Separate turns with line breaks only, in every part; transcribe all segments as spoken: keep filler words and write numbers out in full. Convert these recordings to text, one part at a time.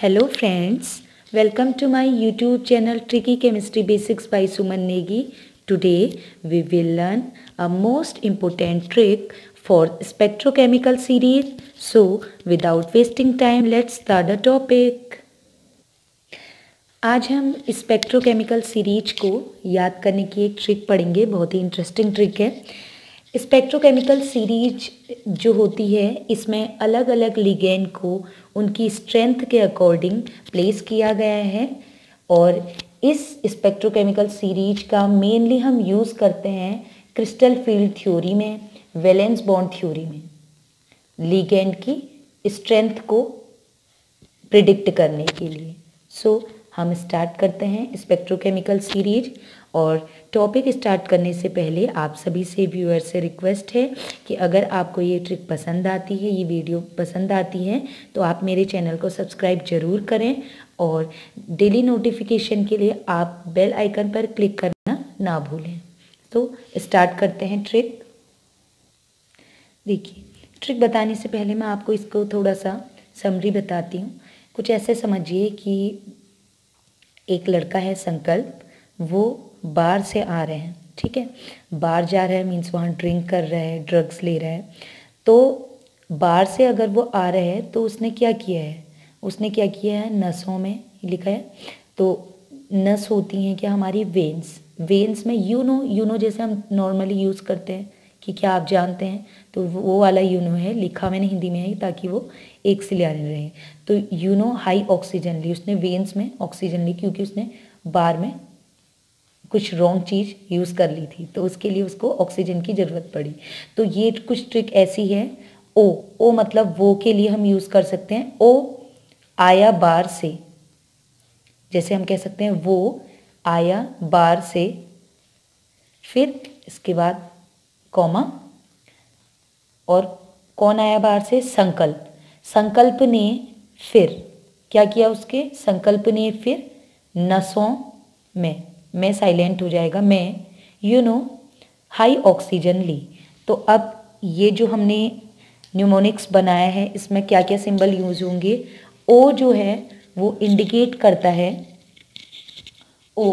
Hello friends, welcome to my YouTube channel Tricky Chemistry Basics by Suman Negi. Today we will learn a most important trick for spectrochemical series. So without wasting time, let's start the topic. आज हम spectrochemical series को याद करने की एक trick पढ़ेंगे। बहुत ही इंटरेस्टिंग ट्रिक है। स्पेक्ट्रोकेमिकल सीरीज जो होती है इसमें अलग अलग लिगेंड को उनकी स्ट्रेंथ के अकॉर्डिंग प्लेस किया गया है और इस स्पेक्ट्रोकेमिकल सीरीज का मेनली हम यूज़ करते हैं क्रिस्टल फील्ड थ्योरी में, वैलेंस बॉन्ड थ्योरी में, लिगेंड की स्ट्रेंथ को प्रिडिक्ट करने के लिए। सो so, हम स्टार्ट करते हैं स्पेक्ट्रोकेमिकल सीरीज। और टॉपिक स्टार्ट करने से पहले आप सभी से व्यूअर से रिक्वेस्ट है कि अगर आपको ये ट्रिक पसंद आती है, ये वीडियो पसंद आती है, तो आप मेरे चैनल को सब्सक्राइब ज़रूर करें और डेली नोटिफिकेशन के लिए आप बेल आइकन पर क्लिक करना ना भूलें। तो स्टार्ट करते हैं ट्रिक। देखिए, ट्रिक बताने से पहले मैं आपको इसको थोड़ा सा समरी बताती हूँ। कुछ ऐसे समझिए कि एक लड़का है संकल्प, वो बार से आ रहे हैं, ठीक है। बार जा रहा है मीन्स वहाँ ड्रिंक कर रहा है, ड्रग्स ले रहा है। तो बार से अगर वो आ रहा है तो उसने क्या किया है, उसने क्या किया है, नसों में लिखा है। तो नस होती हैं क्या हमारी वेन्स, वेन्स में यूनो, यूनो जैसे हम नॉर्मली यूज़ करते हैं कि क्या आप जानते हैं, तो वो वाला यूनो है, लिखा मैंने हिंदी में है ताकि वो एक से ले आने रहे। तो यूनो हाई ऑक्सीजन ली, उसने वेन्स में ऑक्सीजन ली क्योंकि उसने बार में कुछ रॉन्ग चीज़ यूज़ कर ली थी, तो उसके लिए उसको ऑक्सीजन की ज़रूरत पड़ी। तो ये कुछ ट्रिक ऐसी है। ओ, ओ मतलब वो के लिए हम यूज़ कर सकते हैं, ओ आया बार से, जैसे हम कह सकते हैं वो आया बार से, फिर इसके बाद कॉमा, और कौन आया बाहर से, संकल्प। संकल्प ने फिर क्या किया, उसके संकल्प ने फिर नसों में, मैं साइलेंट हो जाएगा, मैं यू नो हाई ऑक्सीजन ली। तो अब ये जो हमने न्यूमोनिक्स बनाया है इसमें क्या क्या सिंबल यूज होंगे। ओ जो है वो इंडिकेट करता है, O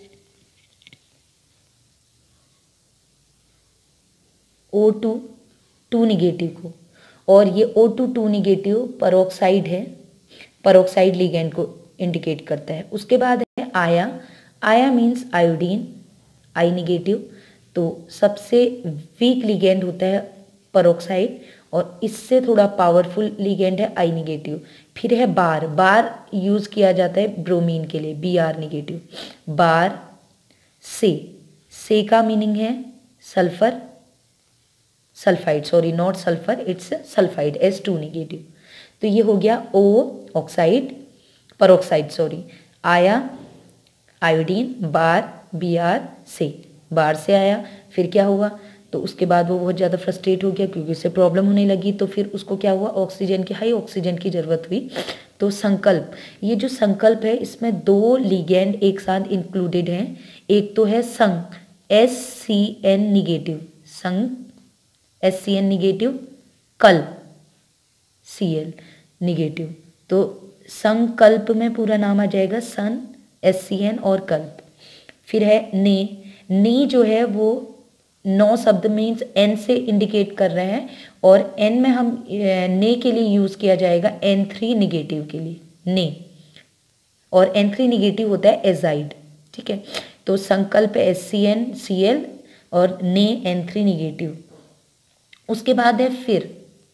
O two two negative को, और ये O two two negative peroxide है, परोक्साइड लिगेंड को इंडिकेट करता है। उसके बाद है आया, आया मीन्स आयोडीन, आई निगेटिव। तो सबसे वीक लिगेंड होता है परोक्साइड और इससे थोड़ा पावरफुल लिगेंड है आई निगेटिव। फिर है बार, बार यूज़ किया जाता है ब्रोमीन के लिए, बी आर निगेटिव। बार से, से का मीनिंग है sulphur, sulphide, sorry not sulphur, it's sulphide, S two negative. तो ये हो गया ओ ऑक्साइड, परोक्साइड सॉरी, आया आयोडीन, बार बी आर से, बार से आया। फिर क्या हुआ, तो उसके बाद वो बहुत ज़्यादा फ्रस्ट्रेट हो गया क्योंकि उससे प्रॉब्लम होने लगी। तो फिर उसको क्या हुआ, ऑक्सीजन की, हाई ऑक्सीजन की ज़रूरत हुई। तो संकल्प, ये जो संकल्प है इसमें दो लिगेंड एक साथ इंक्लूडेड हैं। एक तो है संग, एस सी एन निगेटिव, संग एस सी एन निगेटिव, कल सी एल निगेटिव। तो संकल्प में पूरा नाम आ जाएगा सन, एस सी एन और कल्प। फिर है ने, ने जो है वो नौ शब्द मीन्स एन से इंडिकेट कर रहे हैं और एन में हम ने के लिए यूज़ किया जाएगा एन थ्री निगेटिव के लिए, ने, और एन थ्री निगेटिव होता है एजाइड, ठीक है। तो संकल्प S C N C L और ने एन थ्री निगेटिव। उसके बाद है फिर,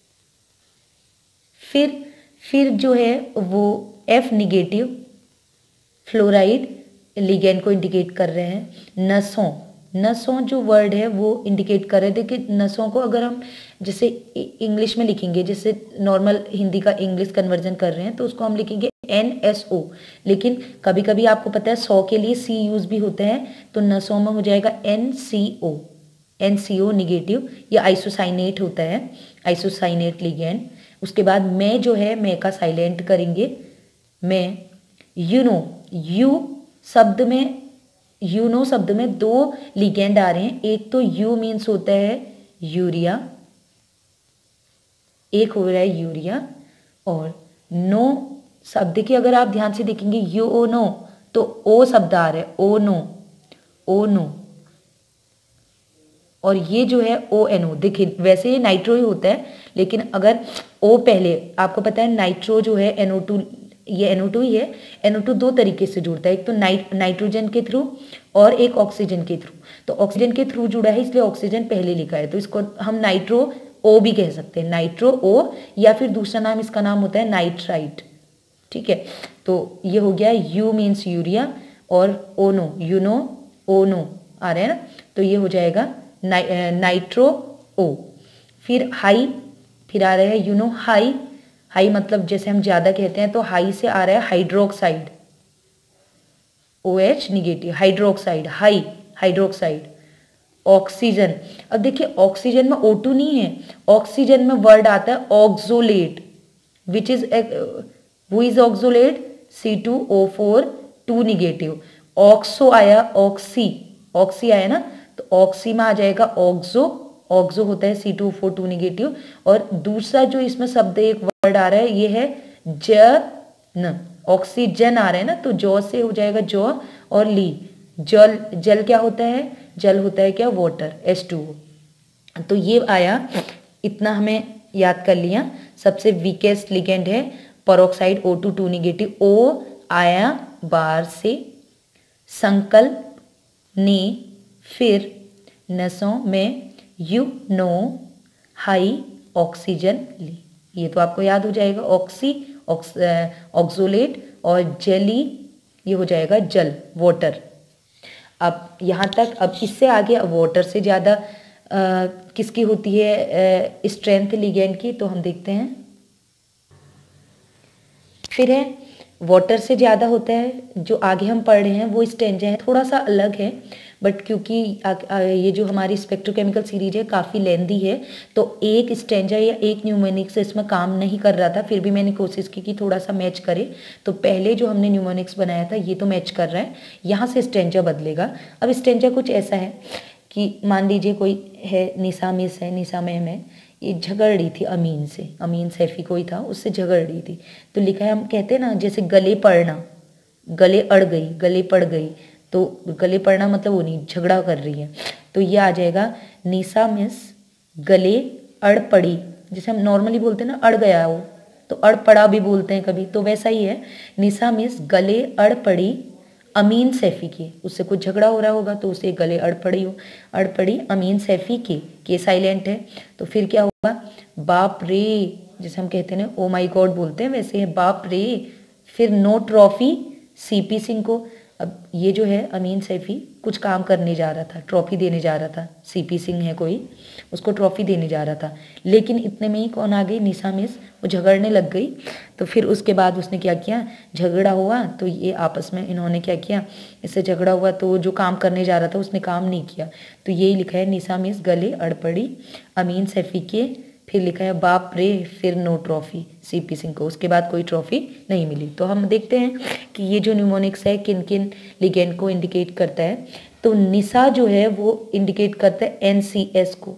फिर फिर जो है वो एफ निगेटिव फ्लोराइड लिगेंड को इंडिकेट कर रहे हैं। नसों, नसों जो वर्ड है वो इंडिकेट कर रहे थे कि नसों को अगर हम जैसे इंग्लिश में लिखेंगे, जैसे नॉर्मल हिंदी का इंग्लिश कन्वर्जन कर रहे हैं तो उसको हम लिखेंगे एन एस ओ, लेकिन कभी कभी आपको पता है सौ के लिए सी यूज भी होते हैं, तो नसों में हो जाएगा N C O, N C O negative. ये आइसोसाइनेट होता है, आइसोसाइनेट लिगेंड। उसके बाद मैं जो है, मैं का साइलेंट करेंगे, मैं यू नो, यू शब्द में, यू नो शब्द में दो लिगेंड आ रहे हैं। एक तो यू मीन्स होता है यूरिया, एक हो रहा है यूरिया, और नो सब देखिए, अगर आप ध्यान से देखेंगे यू ओ नो तो ओ शब्द आ रहा है, ओ नो, ओ नो, और ये जो है ओ एन ओ। देखिए वैसे ये नाइट्रो ही होता है, लेकिन अगर ओ पहले, आपको पता है नाइट्रो जो है एन ओ टू, ये एन ओ टू ही है। एन ओ टू दो तरीके से जुड़ता है, एक तो नाइट नाइट्रोजन के थ्रू और एक ऑक्सीजन के थ्रू। तो ऑक्सीजन के थ्रू जुड़ा है इसलिए ऑक्सीजन पहले लिखा है, तो इसको हम नाइट्रो ओ भी कह सकते हैं, नाइट्रो ओ, या फिर दूसरा नाम इसका नाम होता है नाइट्राइट। ठीक है, तो ये हो गया यू मीन्स यूरिया और ओनो, यूनो, ओनो आ रहा है ना, तो ये हो जाएगा नाइ, नाइट्रो ओ। फिर हाई, फिर आ रहा है यूनो हाई, हाई मतलब जैसे हम ज़्यादा कहते हैं, तो हाई से आ रहा है hydroxide, O H negative, hydroxide, high hydroxide. Oxygen, अब देखिए ऑक्सीजन में ओ टू नहीं है, ऑक्सीजन में वर्ड आता है oxalate, which is who is oxalate, C two O four two negative. Oxo आया, ऑक्सी, ऑक्सी आया ना, तो ऑक्सी में आ जाएगा ऑक्सो, ऑक्सो होता है C two O four two negative. और दूसरा जो इसमें शब्द एक वर्ड आ रहा है ये है जन, ऑक्सीजन आ रहा है ना, तो जॉ से हो जाएगा जॉ और ली। जल, जल क्या होता है, जल होता है क्या, वाटर, एच टू ओ। तो ये आया, इतना हमें याद कर लिया। सबसे वीकेस्ट लिगेंड है peroxide O two two negative. ओ आया बार से, संकल्प ने, फिर नसों में, यू नो हाई ऑक्सीजन ली। ये तो आपको याद हो जाएगा, ऑक्सी, ऑक्सोलेट और जली, ये हो जाएगा जल, वाटर। अब यहाँ तक, अब इससे आगे वाटर से ज़्यादा किसकी होती है स्ट्रेंथ लिगेंड की, तो हम देखते हैं। फिर है वाटर से ज़्यादा होता है, जो आगे हम पढ़ रहे हैं वो स्टेंजा है, थोड़ा सा अलग है, बट क्योंकि आ, आ, ये जो हमारी स्पेक्ट्रोकेमिकल सीरीज है काफ़ी लेंदी है, तो एक स्टेंजा या एक न्यूमोनिक्स इसमें काम नहीं कर रहा था, फिर भी मैंने कोशिश की कि थोड़ा सा मैच करे। तो पहले जो हमने न्यूमोनिक्स बनाया था ये तो मैच कर रहा है, यहाँ से स्टेंजा बदलेगा। अब स्टेंजा कुछ ऐसा है कि मान लीजिए कोई है, निशा मिस है, निशा मैम है, ये झगड़ रही थी अमीन से, अमीन सैफी कोई था, उससे झगड़ रही थी। तो लिखा है, हम कहते हैं ना जैसे गले पड़ना, गले अड़ गई, गले पड़ गई, तो गले पड़ना मतलब वो नहीं, झगड़ा कर रही है। तो ये आ जाएगा निशा मिस गले अड़ पड़ी, जैसे हम नॉर्मली बोलते हैं ना अड़ गया हो, तो अड़ पड़ा भी बोलते हैं कभी, तो वैसा ही है। निशा मिस गले अड़ पड़ी अमीन सैफी के, उससे कुछ झगड़ा हो रहा होगा तो उसे गले अड़ पड़ी हो, अड़ पड़ी अमीन सैफी के, के साइलेंट है, तो फिर क्या होगा, बाप रे, जैसे हम कहते हैं ना ओ माई गॉड बोलते हैं, वैसे है बाप रे। फिर नो ट्रॉफी सीपी सिंह को, अब ये जो है अमीन सैफी कुछ काम करने जा रहा था, ट्रॉफी देने जा रहा था, सीपी सिंह है कोई, उसको ट्रॉफी देने जा रहा था, लेकिन इतने में ही कौन आ गई, निशा मिस, वो झगड़ने लग गई। तो फिर उसके बाद उसने क्या किया, झगड़ा हुआ तो ये आपस में इन्होंने क्या किया, इससे झगड़ा हुआ तो जो काम करने जा रहा था उसने काम नहीं किया, तो यही लिखा है निशा मिस गले अड़ पड़ी अमीन सैफी के, फिर लिखा है बाप रे, फिर नो ट्रॉफी सीपी सिंह को, उसके बाद कोई ट्रॉफी नहीं मिली। तो हम देखते हैं कि ये जो न्यूमोनिक्स है किन किन लिगेंड को इंडिकेट करता है। तो निशा जो है वो इंडिकेट करता है एनसीएस को,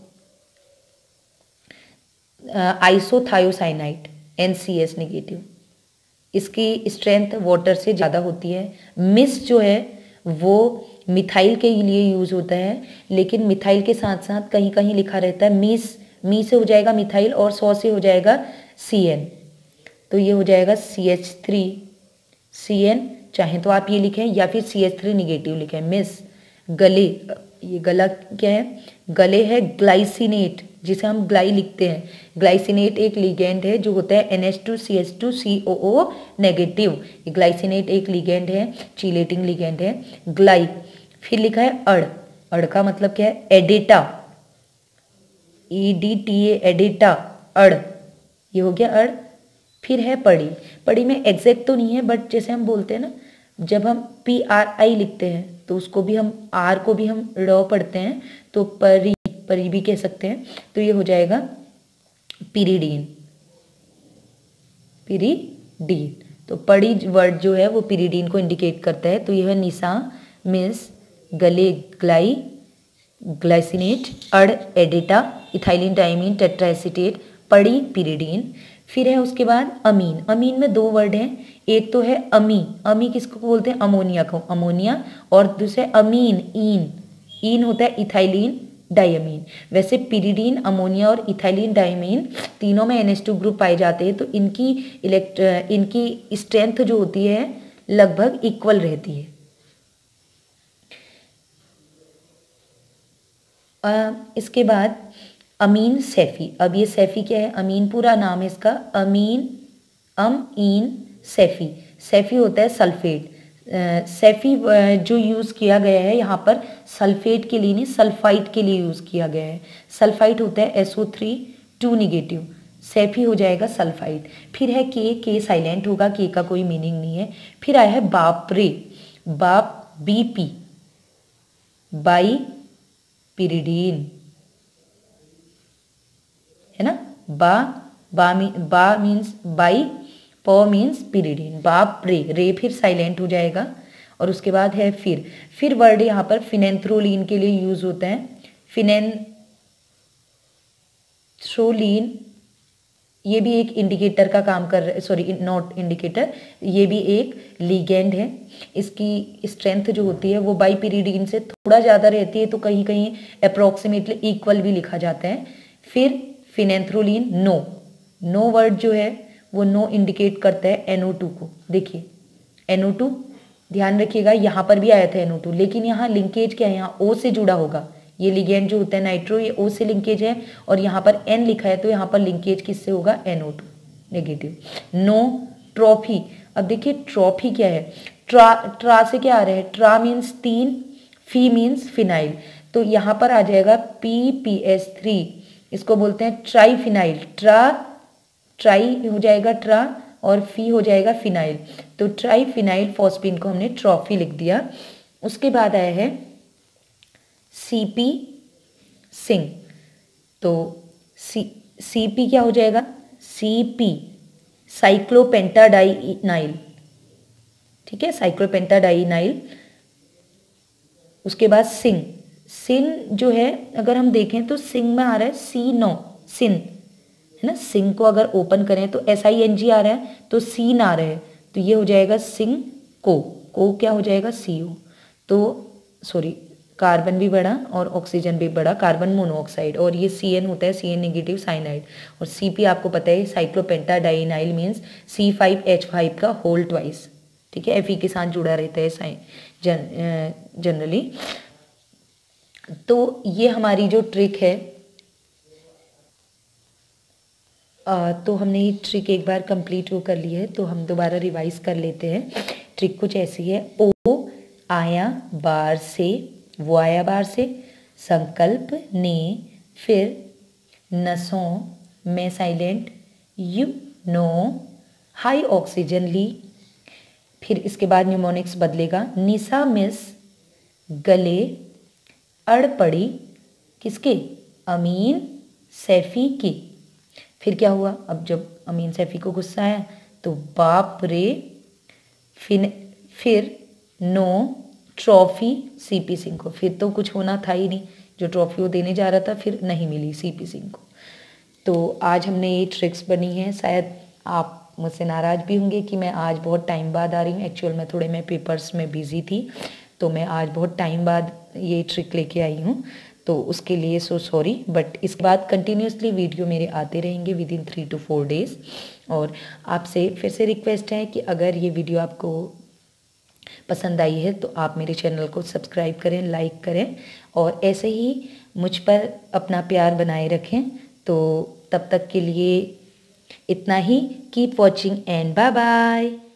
आइसोथायोसाइनाइड, एनसीएस नेगेटिव, इसकी स्ट्रेंथ वाटर से ज़्यादा होती है। मिस जो है वो मिथाइल के लिए यूज़ होता है, लेकिन मिथाइल के साथ साथ कहीं कहीं लिखा रहता है मिस, मी से हो जाएगा मिथाइल और सौ से हो जाएगा सी एन, तो ये हो जाएगा C H three C N, चाहे तो आप ये लिखें या फिर सी एच थ्री निगेटिव लिखें। मिस गले, ये गला क्या है, गले है ग्लाइसिनेट, जिसे हम ग्लाई लिखते हैं, ग्लाइसिनेट एक लिगेंड है जो होता है N H two C H two C O O negative, glycinate एक लिगेंड है, चीलेटिंग लिगेंड है, ग्लाई। फिर लिखा है अड़, अड़ का मतलब क्या है, एडेटा, ई डी टी ए, एडेटा, अड़, ये हो गया अड़। फिर है पड़ी, पड़ी में एग्जैक्ट तो नहीं है, बट जैसे हम बोलते हैं ना, जब हम पी आर आई लिखते हैं तो उसको भी हम, आर को भी हम ड़ पढ़ते हैं, तो परी, परी भी कह सकते हैं, तो ये हो जाएगा पीरिडीन, पीरिडीन। तो पड़ी वर्ड जो है वो पीरिडीन को इंडिकेट करता है। तो यह है निशा मिस गले ग्लाई ग्लाइसिनेट, अड़ एडिटा, इथाइलिन डाइमीन टेट्राएसिटेट, पड़ी पीरिडीन। फिर है उसके बाद अमीन। अमीन में दो वर्ड हैं, एक तो है अमी, अमी किसको बोलते हैं, अमोनिया को, अमोनिया, और दूसरे अमीन, ईन, ईन होता है इथाइलिन डायमीन। वैसे पिरिडीन, अमोनिया और इथाइलिन डायमीन तीनों में एन एच टू ग्रुप पाए जाते हैं, तो इनकी इलेक्ट इनकी स्ट्रेंथ जो होती है लगभग इक्वल रहती है। आ, इसके बाद अमीन सैफी। अब ये सैफी क्या है, अमीन पूरा नाम है इसका, अमीन अम ईन सैफी। सैफी होता है सल्फेट। सैफी जो यूज़ किया गया है यहाँ पर सल्फेट के लिए नहीं, सल्फाइट के लिए यूज़ किया गया है। सल्फाइट होता है S O three two negative, सैफी हो जाएगा सल्फाइट। फिर है के, के साइलेंट होगा, के का कोई मीनिंग नहीं है। फिर आया है बाप रे, बाप बी पी, बाई पिरिडीन, है ना, बा बा मी बा मीन्स बाई, पो मीन्स पिरिडीन, बाप रे, रे फिर साइलेंट हो जाएगा। और उसके बाद है फिर फिर वर्ड यहाँ पर फिनेंथ्रोलिन के लिए यूज होता है। फिनेंथ्रोलिन ये भी एक इंडिकेटर का काम कर रहा है, सॉरी नॉट इंडिकेटर, ये भी एक लिगेंड है। इसकी स्ट्रेंथ जो होती है वो बाई पिरिडीन से थोड़ा ज़्यादा रहती है, तो कहीं कहीं अप्रोक्सीमेटली इक्वल भी लिखा जाता है। फिर फिनेंथ्रोलिन, नो, नो वर्ड जो है वो नो इंडिकेट करता है एन ओ टू को। देखिए एन ओ टू, ध्यान रखिएगा यहाँ पर भी आया था एन ओ टू, लेकिन यहाँ लिंकेज क्या है, यहाँ ओ से जुड़ा होगा। ये लिगेंड जो होता है नाइट्रो, ये ओ से लिंकेज है, और यहाँ पर एन लिखा है तो यहाँ पर लिंकेज किससे होगा, N O two negative. No trophy. अब देखिए ट्रॉफी क्या है, ट्रा ट्रा से क्या आ रहा है, ट्रा मीन्स तीन, फी मीन्स फिनाइल, तो यहाँ पर आ जाएगा पी पी एस थ्री, इसको बोलते हैं ट्राई फिनाइल। ट्रा ट्राई हो जाएगा ट्रा और फी हो जाएगा फिनाइल, तो ट्राई फिनाइल फॉस्फीन को हमने ट्रॉफी लिख दिया। उसके बाद आया है सीपी सिंग, तो सी सीपी क्या हो जाएगा, सीपी साइक्लोपेंटाडाइनाइल, ठीक है, साइक्लोपेंटाडाइनाइल। उसके बाद सिंग, सिन जो है अगर हम देखें तो सिंग में आ रहा है सी नो, सिन है ना, सिंग को अगर ओपन करें तो एस आई एन जी आ रहा है, तो सीन आ रहा है, तो ये हो जाएगा सिंग को, को क्या हो जाएगा सी ओ, तो सॉरी कार्बन भी बढ़ा और ऑक्सीजन भी बढ़ा, कार्बन मोनोऑक्साइड, और ये सी एन होता है सी एन नेगेटिव साइनाइड। और सी पी आपको पता है cyclopentadienyl means C five H five का होल ट्वाइस, ठीक है, एफ ई के साथ जुड़ा रहता है साइन जन जनरली। तो ये हमारी जो ट्रिक है, आ, तो हमने ये ट्रिक एक बार कंप्लीट वो कर ली है, तो हम दोबारा रिवाइज कर लेते हैं। ट्रिक कुछ ऐसी है, ओ आया बार से, वो आया बार से, संकल्प ने, फिर नसों में silent, you know, high oxygen ली, फिर इसके बाद न्यूमोनिक्स बदलेगा, निशा मिस, गले, अड़ पड़ी, किसके, अमीन सैफी की। फिर क्या हुआ, अब जब अमीन सैफी को गुस्सा आया तो बाप रे, फिर फिर नो ट्रॉफी सीपी सिंह को, फिर तो कुछ होना था ही नहीं, जो ट्रॉफी वो देने जा रहा था फिर नहीं मिली सीपी सिंह को। तो आज हमने ये ट्रिक्स बनी हैं, शायद आप मुझसे नाराज़ भी होंगे कि मैं आज बहुत टाइम बाद आ रही हूँ, एक्चुअल में थोड़े मैं पेपर्स में बिज़ी थी, तो मैं आज बहुत टाइम बाद ये ट्रिक लेके आई हूँ, तो उसके लिए सो सॉरी। बट इसके बाद कंटिन्यूसली वीडियो मेरे आते रहेंगे within three to four days. और आपसे फिर से रिक्वेस्ट है कि अगर ये वीडियो आपको पसंद आई है तो आप मेरे चैनल को सब्सक्राइब करें, लाइक करें, और ऐसे ही मुझ पर अपना प्यार बनाए रखें। तो तब तक के लिए इतना ही, keep watching and bye bye.